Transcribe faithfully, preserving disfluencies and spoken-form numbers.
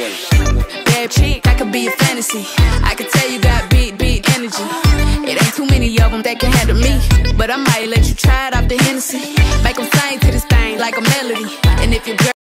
Bad chick, I could be a fantasy. I could tell you got big, big energy. It ain't too many of them that can handle me, but I might let you try it off the Hennessy. Make them sing to this thing like a melody. And if your girl